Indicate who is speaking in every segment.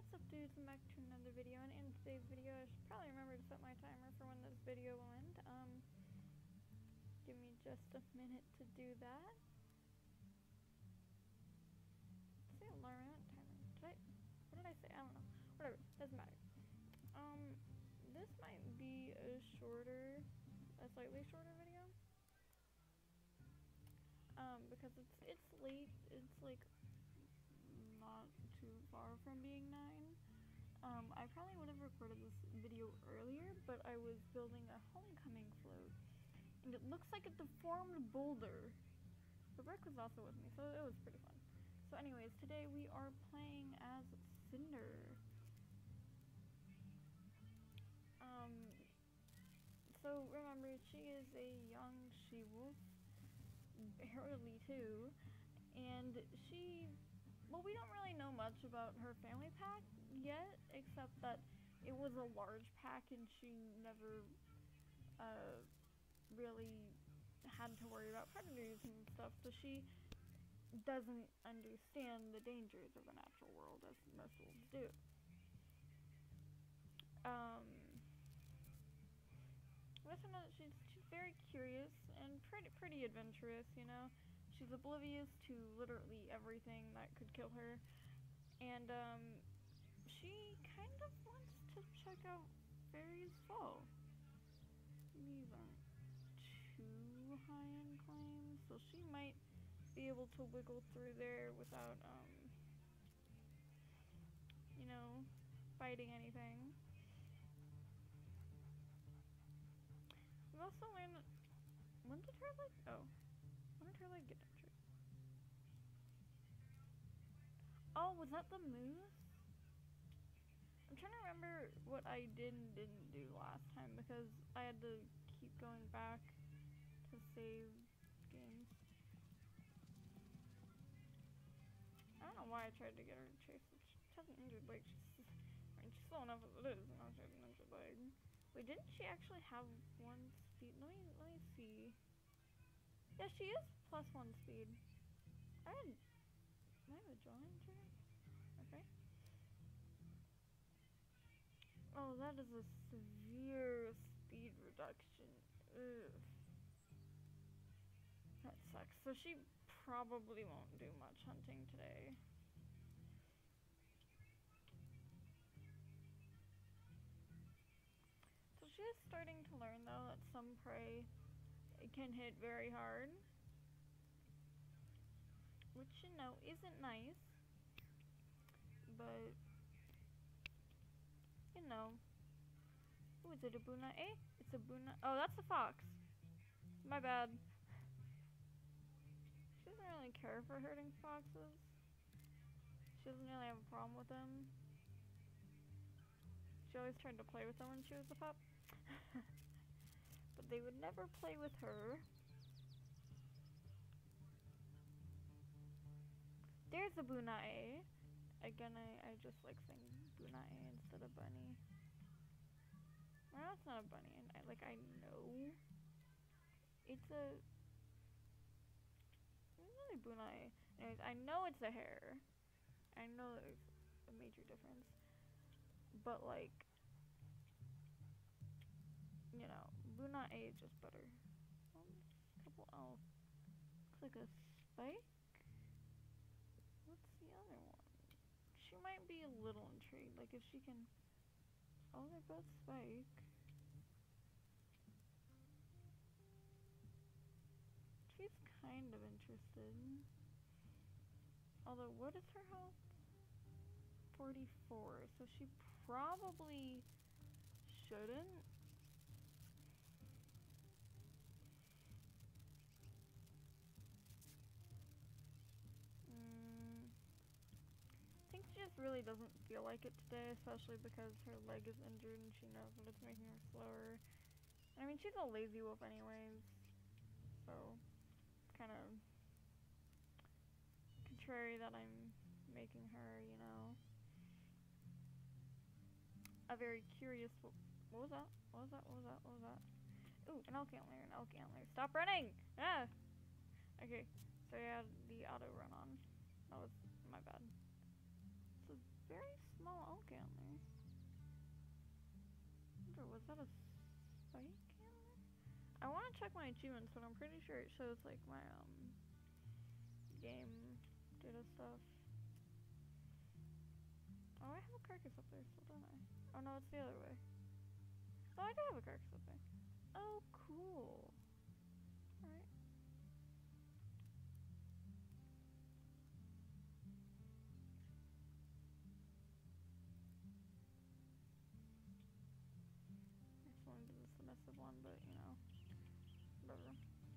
Speaker 1: What's up, dudes? I'm back to another video, and in today's video I should probably remember to set my timer for when this video will end. Give me just a minute to do that. Say alarm timer. What did I say? I don't know. Whatever, doesn't matter. This might be a slightly shorter video. Because it's late. It's like not too far from being 9. I probably would have recorded this video earlier, but I was building a homecoming float, and it looks like a deformed boulder. The brick was also with me, so it was pretty fun. So anyways, today we are playing as Cinder. So remember, she is a young she-wolf, barely 2, and well, we don't really know much about her family pack yet, except that it was a large pack and she never really had to worry about predators and stuff, so she doesn't understand the dangers of the natural world as most wolves do. She's very curious and pretty adventurous, you know. She's oblivious to literally everything that could kill her, and she kind of wants to check out Fairy's Fall. These aren't too high-end claims, so she might be able to wiggle through there without you know, fighting anything. We also learned that, when did her leg get injured? Oh, was that the moose? I'm trying to remember what I did and didn't do last time, because I had to keep going back to save games. I don't know why I tried to get her to chase it. She has an injured leg. She's slow enough as it is, and now she has an injured leg. Wait, didn't she actually have 1 speed? Let me see. Yeah, she is +1 speed. I have a jaw injury? Okay. Oh, that is a severe speed reduction. Ugh. That sucks. So she probably won't do much hunting today. So she is starting to learn, though, that some prey can hit very hard, which, you know, isn't nice, but, you know. Ooh, is it a Buna A? It's a Buna. Oh, that's a fox. My bad. She doesn't really care for hurting foxes. She doesn't really have a problem with them. She always tried to play with them when she was a pup. But they would never play with her. There's a Buna A. Again, I just like saying Buna A instead of bunny. Well, that's not a bunny. I know. It's really Buna A. Anyways, I know it's a hare. I know there's a major difference. But, like, you know, Buna A is just better. Oh, looks like a spike? What's the other one? She might be a little intrigued, like if she can. Oh, they're both spike. She's kind of interested. Although, what is her health? 44, so she probably shouldn't. I think she just really doesn't feel like it today, especially because her leg is injured and she knows that it's making her slower. I mean, she's a lazy wolf anyways, so it's kind of contrary that I'm making her, you know, a very curious wolf. What was that? What was that? What was that? What was that? Ooh, an elk antler, an elk antler. Stop running! Ah! Okay, so I had the auto run on. That was my bad. It's a very small elk antler. Was that a spike antler? I want to check my achievements, but I'm pretty sure it shows like my game data stuff. Oh, I have a carcass up there still, don't I? Oh no, it's the other way. Oh, I do have a carcass up there. Oh, cool. Alright. I just wanted to do the submissive one, but you know, whatever.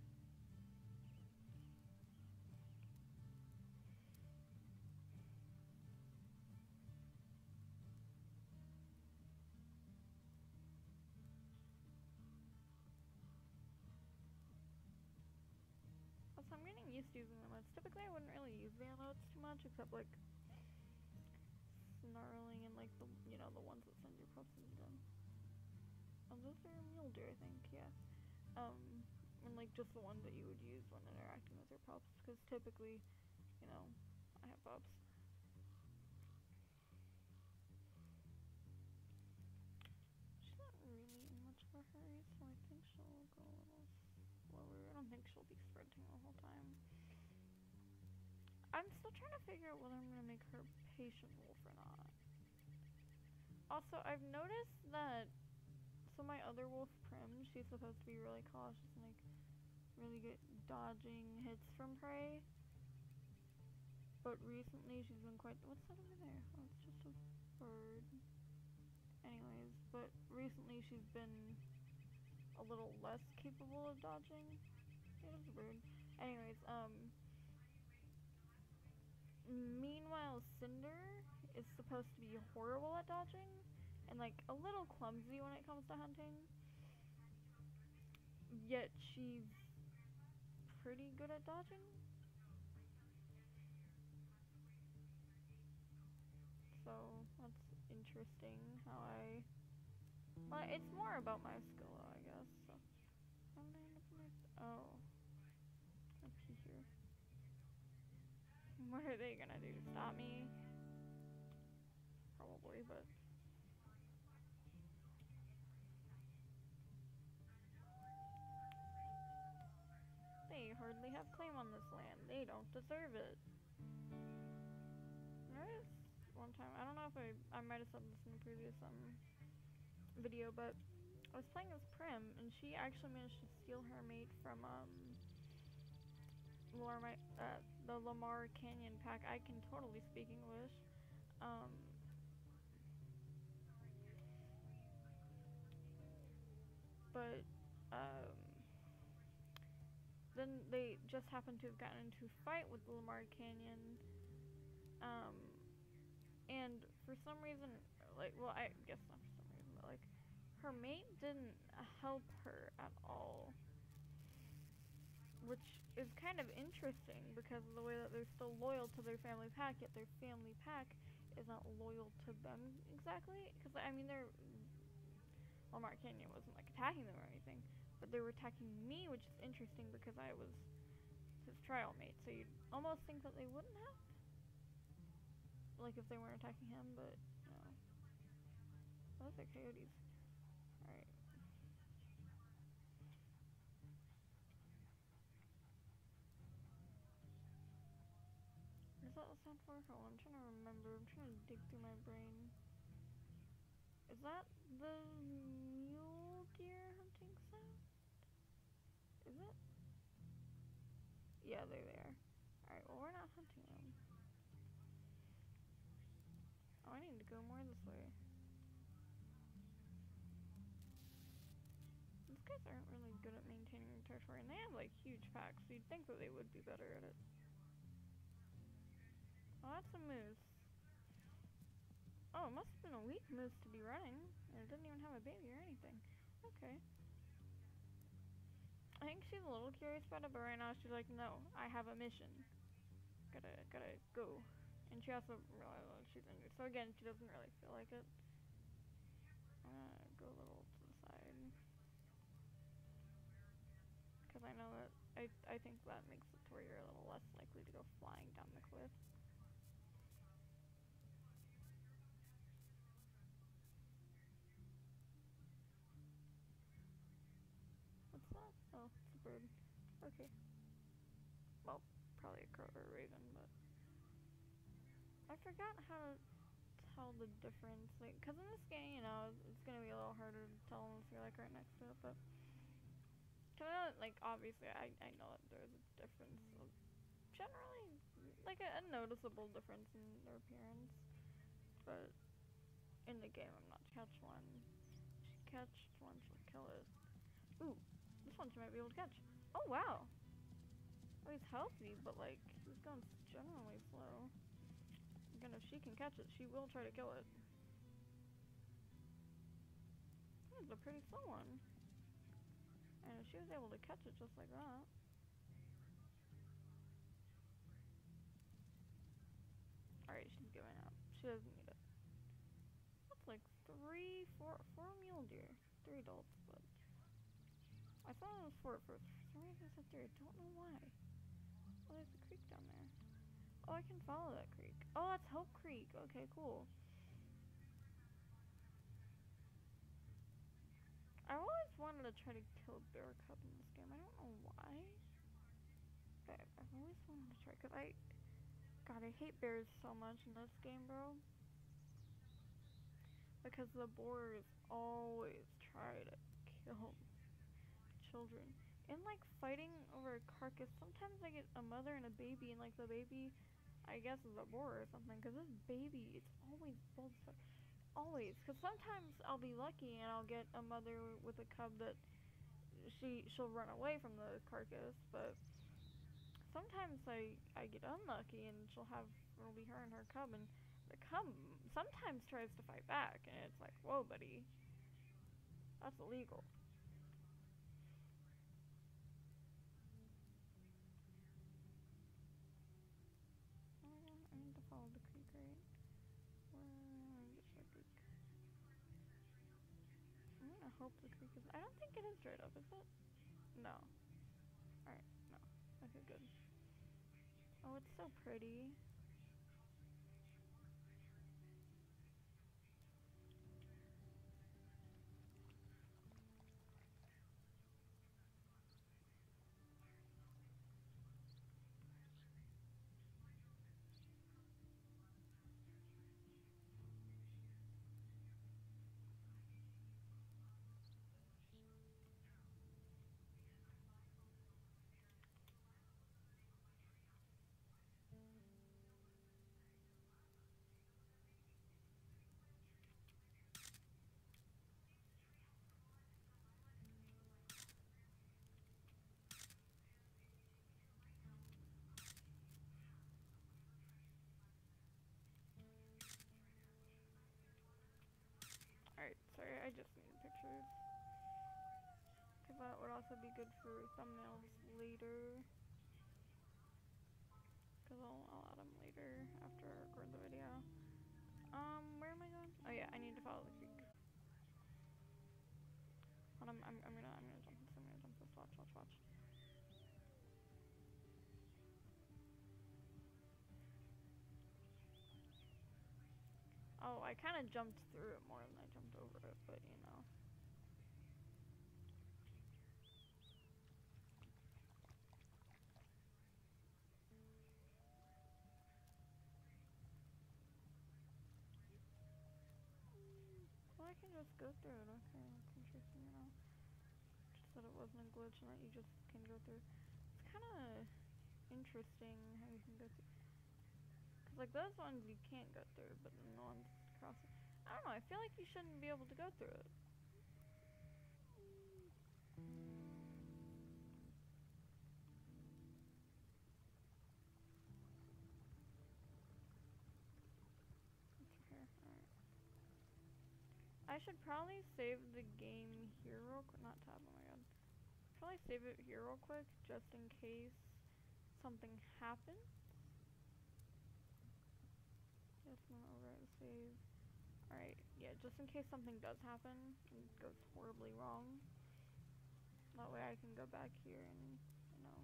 Speaker 1: Also, I'm getting used to using the emotes. Typically, I wouldn't really use the emotes too much, except like snarling and like the, you know, the ones that send your pups into them. Oh, those are mule deer, I think, yeah. And like just the ones that you would use when interacting with your pups, because typically, you know, I have pups. She's not really in much of a hurry, so I think she'll go a little slower. I don't think she'll be sprinting the whole time. I'm still trying to figure out whether I'm gonna make her a patient wolf or not. Also, I've noticed that, so my other wolf, Prim, she's supposed to be really cautious and like really good dodging hits from prey. But recently she's been quite, what's that over there? Oh, it's just a bird. Anyways, but recently she's been a little less capable of dodging. Yeah, it's a bird. Anyways, meanwhile, Cinder is supposed to be horrible at dodging and like a little clumsy when it comes to hunting. Yet she's pretty good at dodging. So that's interesting how well, it's more about my skill though, I guess. So how did I end up in there? Oh, up here. What are they gonna do? Stop me? Probably, but they hardly have claim on this land. They don't deserve it. There is one time, I don't know if I might have said this in the previous video, but I was playing as Prim, and she actually managed to steal her mate from the Lamar Canyon pack. I can totally speak English. But then they just happened to have gotten into a fight with the Lamar Canyon, and for some reason, like, well, I guess not for some reason, but like, her mate didn't help her at all, which is kind of interesting because of the way that they're still loyal to their family pack, yet their family pack is not loyal to them exactly. Because I mean, Lamar Canyon wasn't like attacking them or anything, but they were attacking me, which is interesting because I was his trial mate. So you'd almost think that they wouldn't have, like if they weren't attacking him, but no. Oh, those are coyotes. Alright. Is that the sound for? Oh, I'm trying to remember. I'm trying to dig through my brain. Is that the mule deer hunting sound? Is it? Yeah, there they are. Alright, well, we're not hunting them. Oh, I need to go more this way. These guys aren't really good at maintaining territory, and they have like huge packs, so you'd think that they would be better at it. Oh, that's a moose. Oh, it must have been a weak moose to be running, and it didn't even have a baby or anything. Okay. I think she's a little curious about it, but right now she's like, no, I have a mission. Gotta go. And she also realized that she's injured. So again, she doesn't really feel like it. I'm gonna go a little to the side. Because I know that, I think that makes it to where you're a little less likely to go flying down the cliff. Okay. Well, probably a crow or a raven, but I forgot how to tell the difference. Like, cause in this game, you know, it's gonna be a little harder to tell unless you're like right next to it. But like obviously, I know that there's a difference. Generally, like a noticeable difference in their appearance. But in the game, I'm not catch one. She catched one, she'll kill it. Ooh, this one she might be able to catch. Oh wow. Oh, he's healthy, but like he's going generally slow. Again, if she can catch it, she will try to kill it. It's a pretty slow one. And if she was able to catch it just like that. Alright, she's giving up. She doesn't need it. That's like four mule deer. 3 adults, but I thought it was four at first. For some reason I said 3. I don't know why. Oh, there's a creek down there. Oh, I can follow that creek. Oh, that's Hope Creek. Okay, cool. I always wanted to try to kill a bear cub in this game. I don't know why. But I've always wanted to try. Cause God, I hate bears so much in this game, bro. Because the boars always try to kill children. And like fighting over a carcass, sometimes I get a mother and a baby, and like the baby, I guess is a boar or something. Cause this baby, it's always both. Always. Cause sometimes I'll be lucky and I'll get a mother with a cub that she'll run away from the carcass, but sometimes I get unlucky and it'll be her and her cub, and the cub sometimes tries to fight back, and it's like, whoa, buddy, that's illegal. I need to follow the creek, right? Where is the creek? I'm gonna hope the creek is. I don't think it is straight up, is it? No. Alright, no. Okay, good. Oh, it's so pretty. Alright, sorry, I just needed pictures. Because that would also be good for thumbnails later. Because I'll add them later after I record the video. Where am I going? Oh yeah, I need to follow the creek. Hold on, I'm gonna jump this, watch. Oh, I kinda jumped through it more than I jumped over it, but you know. Well, I can just go through it, okay, that's interesting, you know. Just that it wasn't a glitch and that you just can go through. It's kinda interesting how you can go through. Cause like those ones you can't go through, but then the ones crossing. I don't know, I feel like you shouldn't be able to go through it. I should probably save the game here real quick. Not tab, oh my god. Probably save it here real quick, just in case something happens. Yes, I'm gonna overwrite the save. Alright, yeah, just in case something does happen and goes horribly wrong. That way I can go back here and, you know.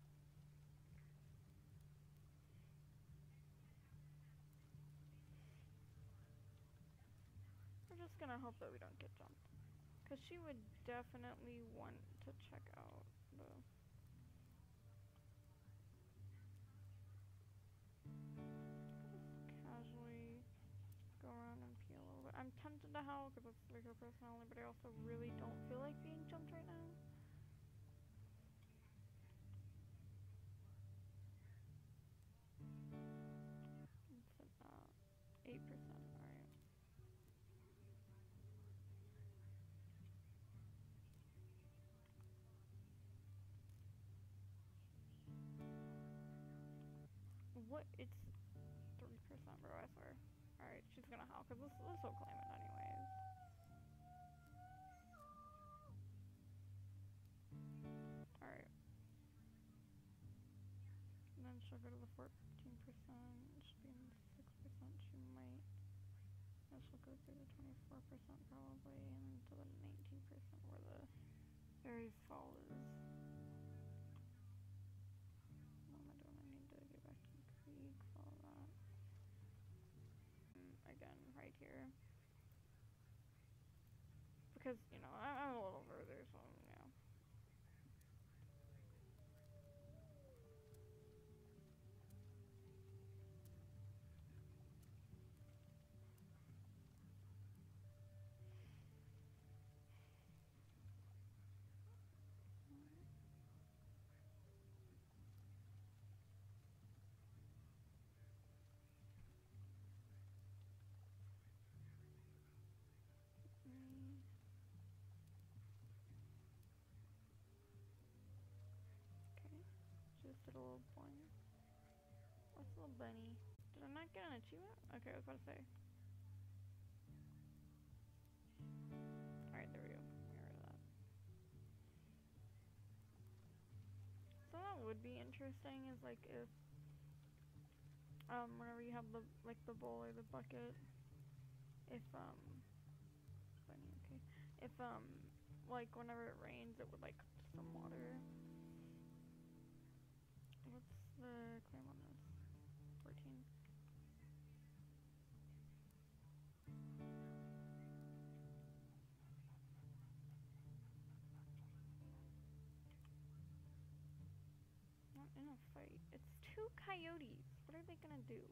Speaker 1: We're just gonna hope that we don't get jumped. Because she would definitely want to check out the tempted to howl because it's like her personality, but I also really don't feel like being jumped right now. It's about 8%, alright. What? It's 3%, bro, I swear. Alright, she's gonna howl, because this will claim it anyways. Alright. And then she'll go to the 14%, she'll be in the 6%, she might. And she'll go through the 24% probably, and to the 19% where the Aries fall is. What am I doing? I need to get back to the creek, follow that. Again, right here. Because, you know, I'm a little further, so, yeah. Okay, just did a little point. What's a little bunny? Did I not get an achievement? Okay, I was about to say. Alright, there we go. Get rid of that. So that would be interesting is like if whenever you have the like the bowl or the bucket, if bunny, okay. If like whenever it rains it would like some water. What's the claim on this? 14. Not in a fight. It's 2 coyotes. What are they gonna do?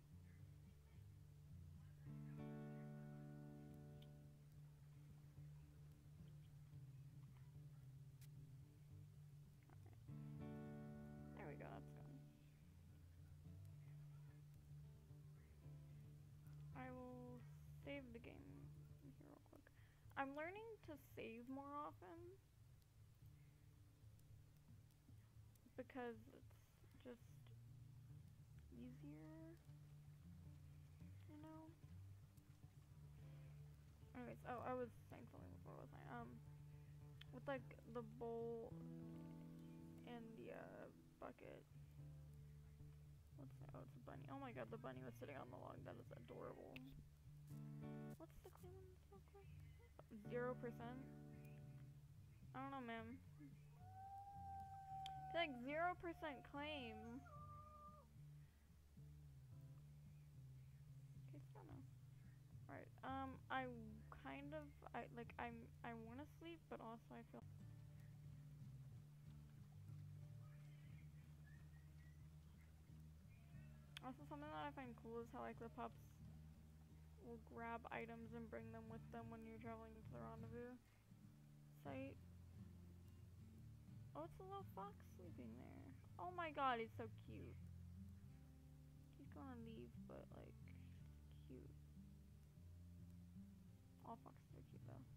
Speaker 1: There we go, that's gone. I will save the game here real quick. I'm learning to save more often because it's just easier, you know? Anyways, oh, I was saying something before, wasn't I? With like the bowl and the bucket. What's that? Oh, it's a bunny. Oh my god, the bunny was sitting on the log. That is adorable. What's the claim on this real quick? 0%? I don't know, ma'am. I feel like 0% claim. Okay, still no. Alright, I wanna sleep, but also I feel also something that I find cool is how like the pups will grab items and bring them with them when you're traveling to the rendezvous site. Oh, it's a little fox sleeping there. Oh my god, he's so cute. He's gonna leave, but like, cute. All foxes are cute though.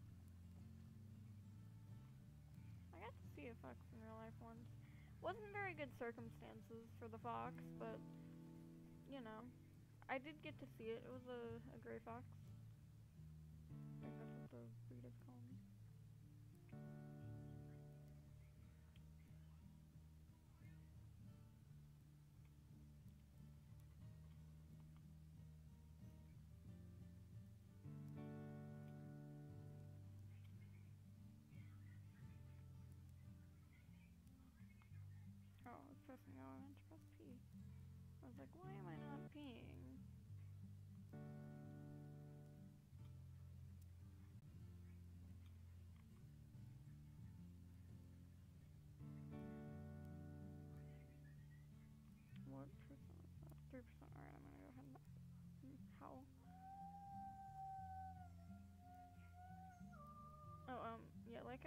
Speaker 1: I got to see a fox in real life once. Wasn't very good circumstances for the fox, but you know, I did get to see it. It was a gray fox. I think that's what the breed is called. Oh, it's pressing O. I meant to press P. I was like, why am I not peeing? What percent is that? 3%. Alright, I'm gonna go ahead and howl.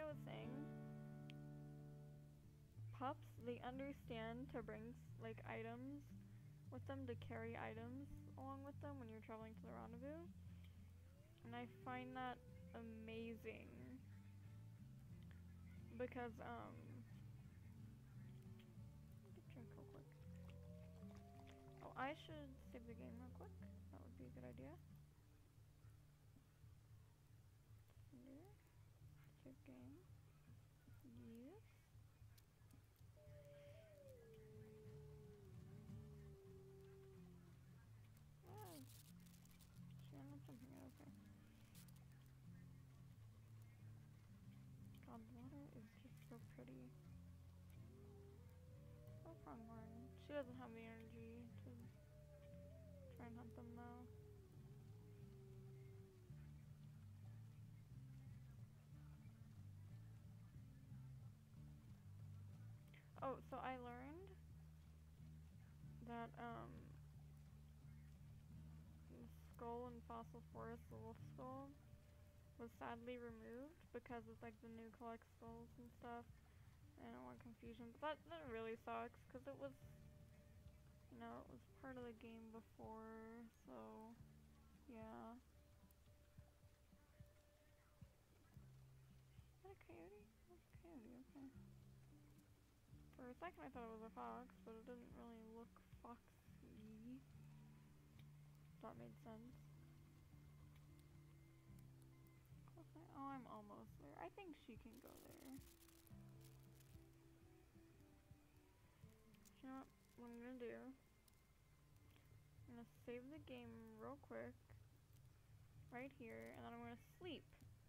Speaker 1: I was saying, pups, they understand to bring like items with them, to carry items along with them when you're traveling to the rendezvous. And I find that amazing because drink real quick. Oh, I should save the game real quick. That would be a good idea. Cinder. Save game. Yes. Oh. She ended up jumping it, okay. God, the water is just so pretty. Oh, pronghorn. She doesn't have the energy to try and hunt them though. Oh, so I learned that the skull in Fossil Forest, the wolf skull, was sadly removed because it's like the new collect skulls and stuff. I don't want confusion, but that really sucks because it was, you know, it was part of the game before, so yeah. Is that a coyote? That's a coyote, okay. For a second I thought it was a fox, but it didn't really look foxy. That made sense. Oh, I'm almost there. I think she can go there. You know what I'm gonna do? I'm gonna save the game real quick. Right here, and then I'm gonna sleep.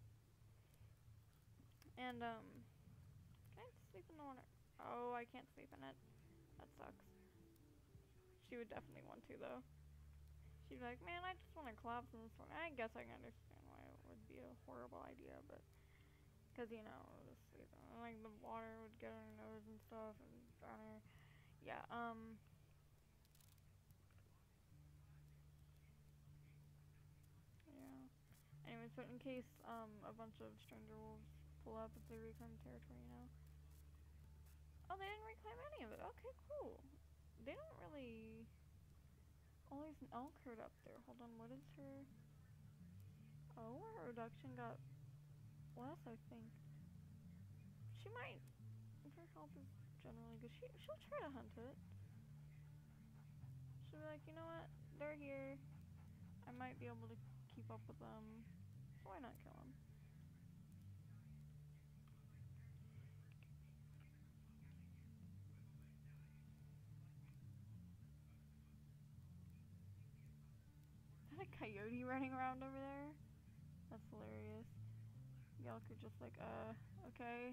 Speaker 1: And, can I sleep in the water? Oh, I can't sleep in it. That sucks. She would definitely want to, though. She'd be like, man, I just want to collapse in this one. I guess I can understand why it would be a horrible idea, but... Because, you know, just sleeping. Like, the water would get on her nose and stuff, and drown her. Yeah, yeah. Anyways, but in case, a bunch of stranger wolves pull up if they reclaim territory, you know? Oh, they didn't reclaim any of it. Okay, cool. They don't really... Oh, there's an elk herd up there. Hold on, what is her... Oh, her reduction got less, I think. She might... Her health is generally good. She'll try to hunt it. She'll be like, you know what? They're here. I might be able to keep up with them. So why not kill them? Is that a coyote running around over there? That's hilarious. The elk are just like, okay.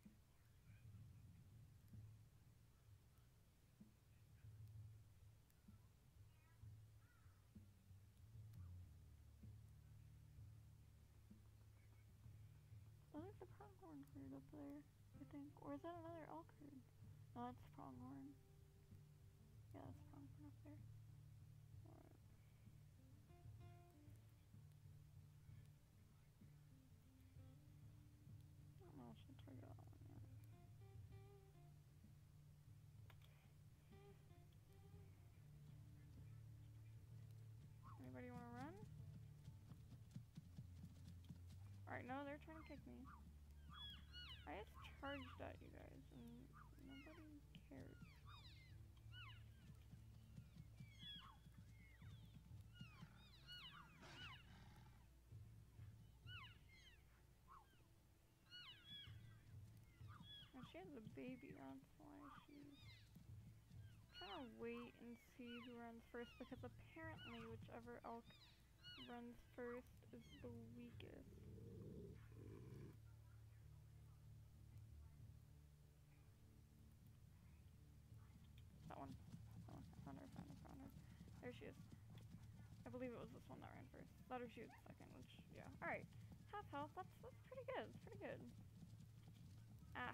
Speaker 1: I think the pronghorn herd up there, I think. Or is that another elk herd? No, that's pronghorn. Yeah, that's pronghorn up there. Alright. I don't know if she'll target that one yet. Anybody wanna run? Alright, no, they're trying to kick me. I just charged at you guys, and nobody cared. And she has a baby, that's why she's trying to wait and see who runs first, because apparently whichever elk runs first is the weakest. That one. That one. I found her. There she is. I believe it was this one that ran first. That or she was second, which, yeah. Alright. Half health, that's pretty good. It's pretty good. Ah.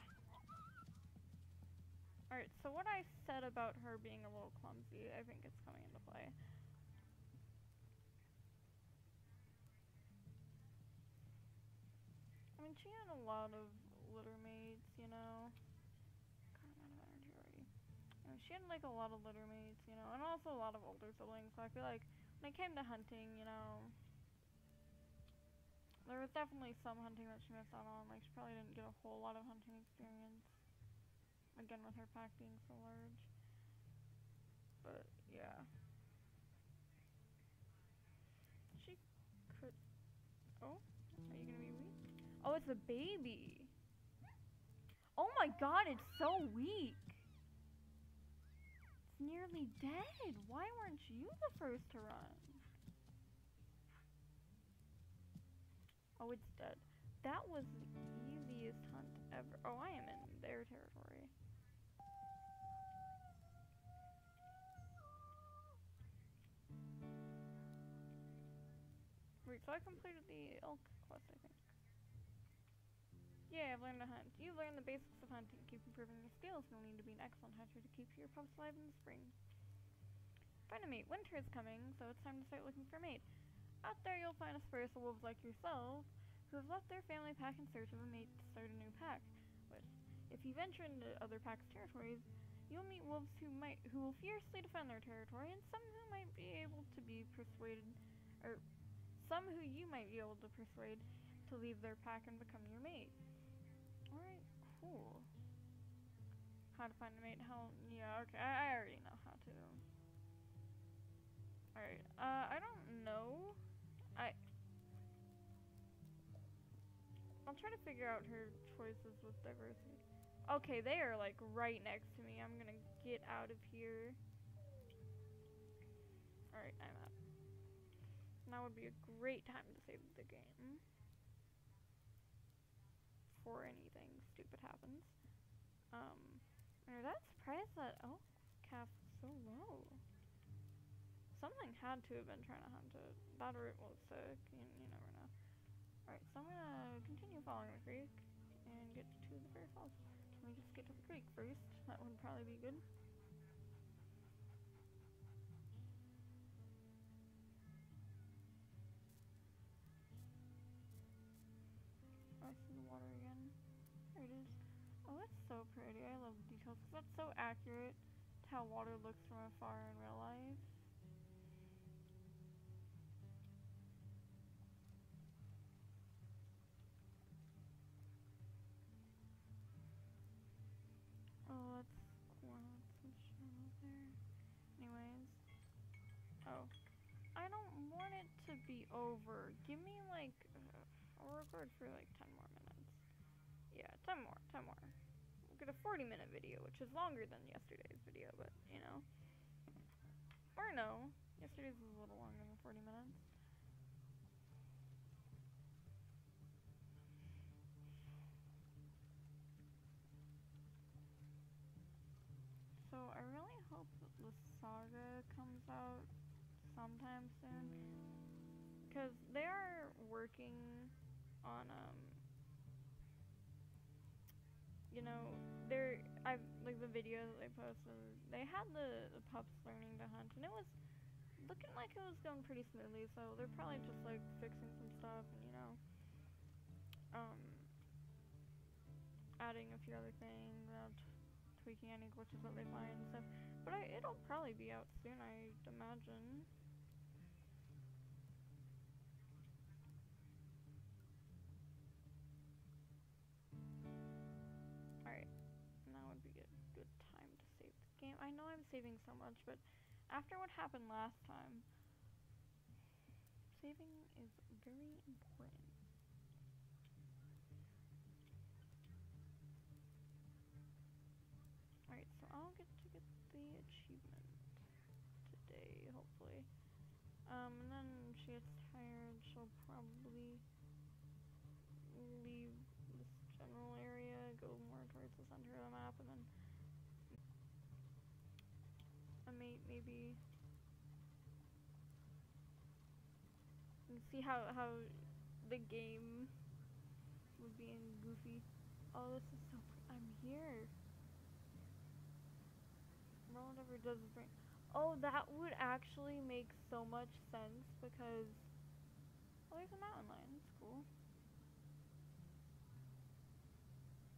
Speaker 1: Alright, so what I said about her being a little clumsy, I think it's coming into play. I mean, she had a lot of litter mates, you know. God, I'm out of energy already. She had like a lot of litter mates, you know, and also a lot of older siblings, so I feel like when it came to hunting, you know, there was definitely some hunting that she missed out on. Like, she probably didn't get a whole lot of hunting experience, again with her pack being so large. But yeah, she could. Oh, are you gonna be weak? Oh, it's a baby. Oh my god, it's so weak. It's nearly dead. Why weren't you the first to run? Oh, it's dead. That was the easiest hunt ever. Oh, I am in their territory. Wait, so I completed the elk quest, I think. Yeah, I've learned to hunt. You've learned the basics of hunting. Keep improving your skills. You'll need to be an excellent hunter to keep your pups alive in the spring. Find a mate. Winter is coming, so it's time to start looking for a mate. Out there you'll find a spurious wolves like yourself who have left their family pack in search of a mate to start a new pack. But if you venture into other packs' territories, you'll meet wolves who will fiercely defend their territory, and some who might be able to be persuaded, or some who you might be able to persuade to leave their pack and become your mate. Alright, cool. How to find a mate? Yeah, okay, I already know how to. Alright, I don't know. I'll try to figure out her choices with diversity. Okay, they are like right next to me. I'm gonna get out of here. Alright, I'm out. Now would be a great time to save the game. Before anything stupid happens. I'm that surprised that elk calf was so low. Something had to have been trying to hunt it. That or it was sick. You never know. Alright, so I'm gonna continue following the creek and get to the Fairy Falls. Let me just get to the creek first. That would probably be good. Oh, I see the water again. There it is. Oh, that's so pretty. I love the details because that's so accurate to how water looks from afar in real life. Oh, that's cool. That's some shit there. Anyways. Oh. I don't want it to be over. Give me like... I'll record for like 10 more minutes. Yeah, 10 more. We'll get a 40-minute video, which is longer than yesterday's video, but, you know. Or no. Yesterday's was a little longer than 40 minutes. So I really hope that the saga comes out sometime soon, because they are working on you know, I've like the video that they posted, they had the pups learning to hunt, and it was looking like it was going pretty smoothly, so they're probably just like fixing some stuff and, you know, adding a few other things, tweaking any glitches that they find and stuff. But it'll probably be out soon, I'd imagine. Alright, now would be a good time to save the game. I know I'm saving so much, but after what happened last time, saving is very important. Alright, so I'll get to get the achievement today, hopefully. And then she gets tired, she'll probably leave this general area, go more towards the center of the map, and then a mate maybe. And see how the game would be in Goofy. Oh, this is so I'm here. Roll whatever does is bring. Oh, that would actually make so much sense because oh, there's a mountain lion. That's cool.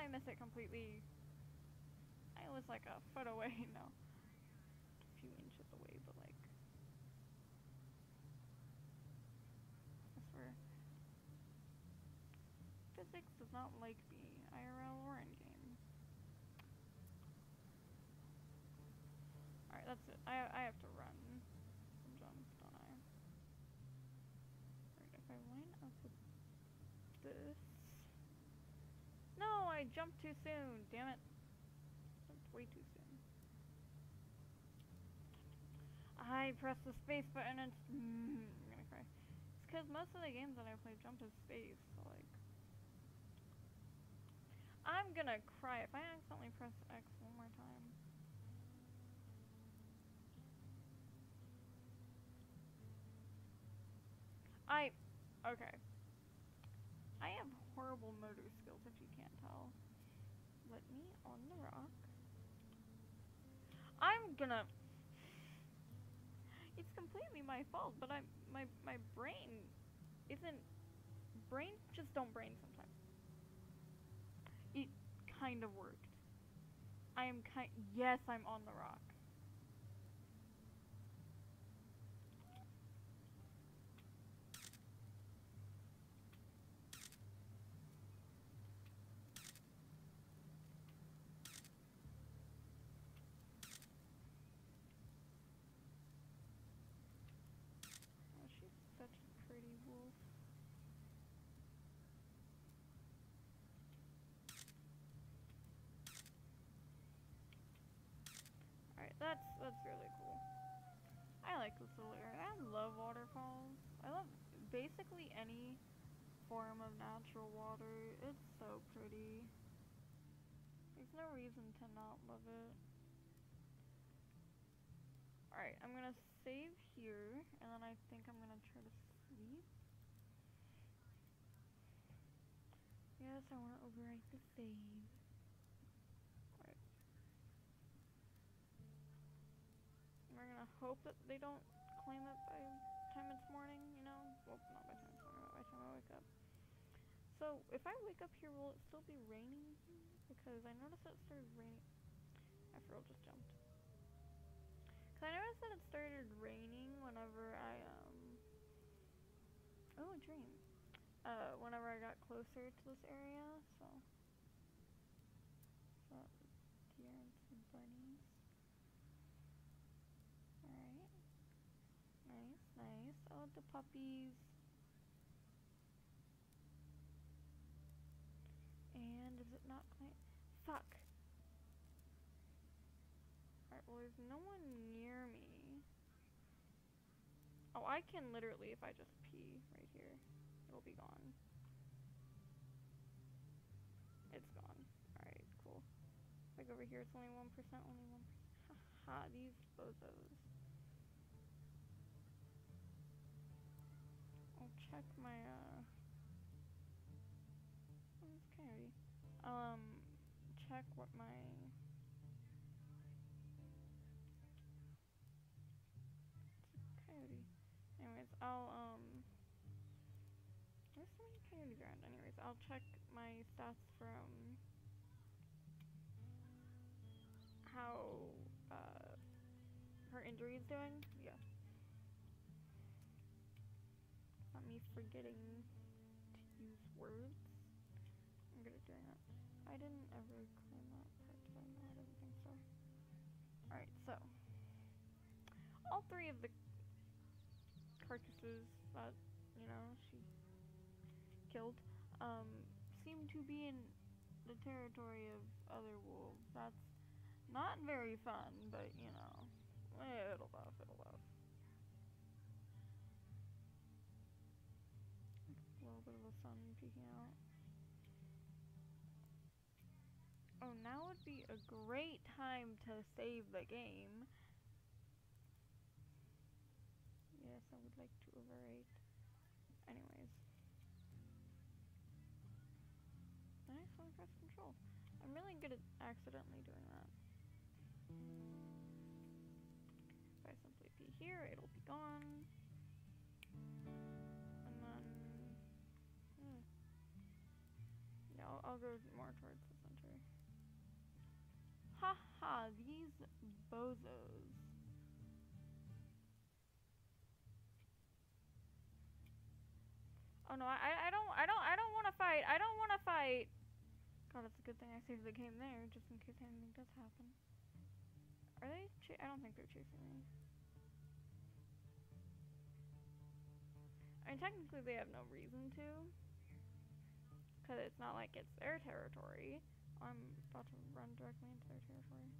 Speaker 1: I miss it completely, I was like a foot away, no. A few inches away, but like, I swear. Physics does not like me, IRL or in game. Alright, that's it. I have to run and jump, don't I? Alright, if I line up with this. No, I jumped too soon, damn it. Jumped way too soon. I pressed the space button and I'm gonna cry. It's because most of the games that I play jump to space, so like. I'm gonna cry if I accidentally press X one more time. Okay. I have horrible motor skills if you can't tell. Let me on the rock. I'm gonna. It's completely my fault, but my brain isn't. Brains just don't brain sometimes. It kind of worked. Yes, I'm on the rock. Oh, she's such a pretty wolf. Alright, that's really cool. I like this little area. I love waterfalls. I love basically any form of natural water. It's so pretty. There's no reason to not love it. Alright, I'm gonna save here, and then I think I'm gonna try to sleep. Yes, I wanna overwrite the save. Alright. We're gonna hope that they don't claim it by the time it's morning, you know? Well, not by the time it's morning, but by the time I wake up. So, if I wake up here, will it still be raining? Because I noticed that it started raining. I for real just jumped. Because I noticed that it started raining whenever I, oh, a dream. Whenever I got closer to this area, so. Deer and some bunnies. Alright. Nice, nice. Oh, the puppies. And is it not quite? Fuck. Alright, well there's no one near me. Oh, I can literally, if I just pee right here, it'll be gone. It's gone. Alright, cool. Like over here, it's only 1%, only 1%. Haha, these bozos. I'll check my, oh, it's coyote. Check what my... It's a coyote. Anyways, there's so many coyotes around. Anyways, I'll check my stats from how, her injury is doing. Yeah. Not me forgetting to use words. I'm good at doing that. I didn't ever claim that part, did I? No, I didn't think so. Alright, so. All three of the carcasses that, you know, she killed, seem to be in the territory of other wolves. That's not very fun, but, you know, it'll buff, it'll buff. A little bit of the sun peeking out. Oh, now would be a great time to save the game. Yes, I would like to overwrite. Anyways. I accidentally pressed control. I'm really good at accidentally doing that. If I simply pee here, it'll be gone. And then... yeah, I'll go more towards the center. these bozos. Oh no, I don't want to fight. I don't want to fight. God, it's a good thing I saved the game there, just in case anything does happen. Are they? I don't think they're chasing me. I mean, technically they have no reason to, because it's not like it's their territory. I'm about to run directly into their territory.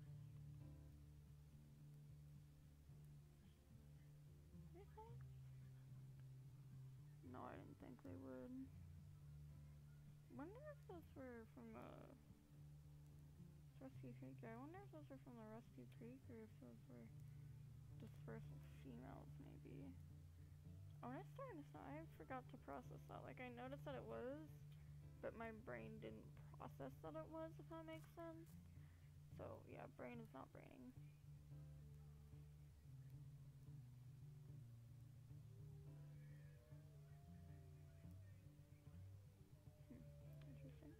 Speaker 1: No, I didn't think they would. Wonder if those were from the Rescue Creek. I wonder if those were from the Rescue Creek or if those were dispersal females, maybe. Oh, it's starting to snow. I forgot to process that. Like, I noticed that it was, but my brain didn't process that it was, if that makes sense. So, yeah, brain is not braining. Interesting.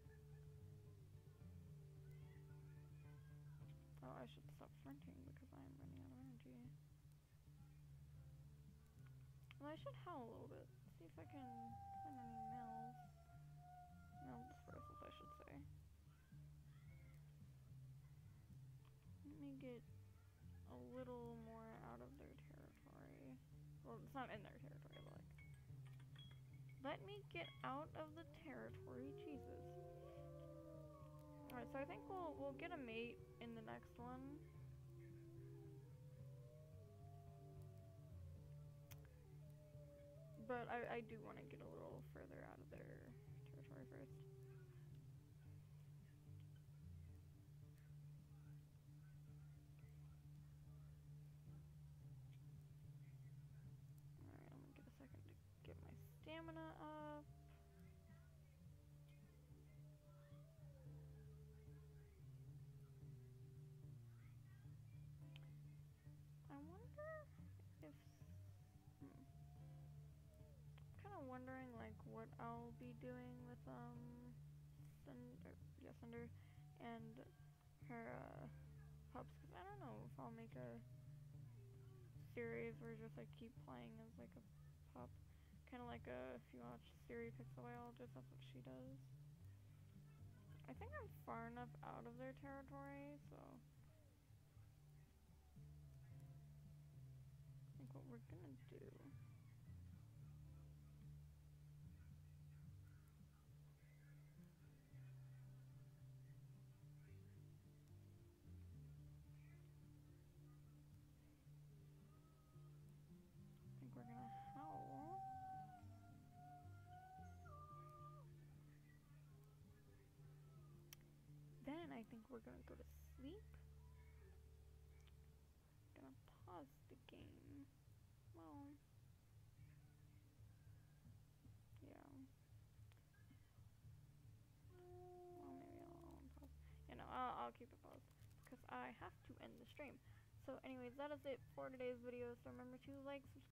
Speaker 1: Oh, I should stop sprinting because I am running out of energy. Well, I should howl a little bit. See if I can find any males. Male dispersals, I should say. Let me get a little more out of their territory. Well, it's not in their territory, but like... Let me get out of the territory. Jesus. Alright, so I think we'll get a mate in the next one. But I do want to get a little further out of their territory first. Alright, I'm gonna get a second to get my stamina up. I wonder if... kind of wondering like what I'll be doing with Cinder and her pups, because I don't know if I'll make a series where just I keep playing as like a pup, kind of like if you watch Siri Picks a Biologist, that's what she does. I think I'm far enough out of their territory, so I think what we're gonna do... we're gonna howl. Then I think we're gonna go to sleep. Gonna pause the game. Well, yeah. Well, maybe I'll pause. You know, I'll keep it paused because I have to end the stream. So anyways, that is it for today's video. So remember to like, subscribe.